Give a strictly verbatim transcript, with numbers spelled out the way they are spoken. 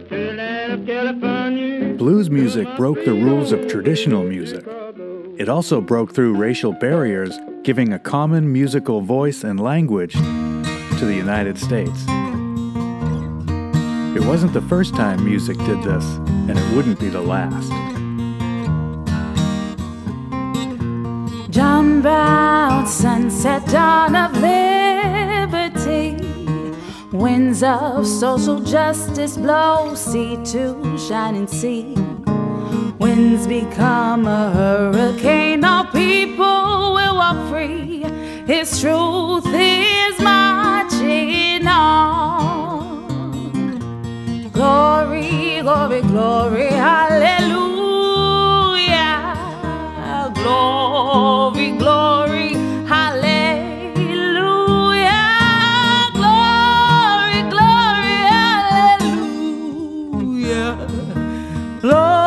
Blues music broke the rules of traditional music. It also broke through racial barriers, giving a common musical voice and language to the United States. It wasn't the first time music did this, and it wouldn't be the last. John Brown, sunset, dawn of liberty. Winds of social justice blow sea to shining sea. Winds become a hurricane, all people will walk free. His truth is marching on. Glory, glory, glory, hallelujah. Glory, glory, hallelujah. Glory, glory, hallelujah. Glory.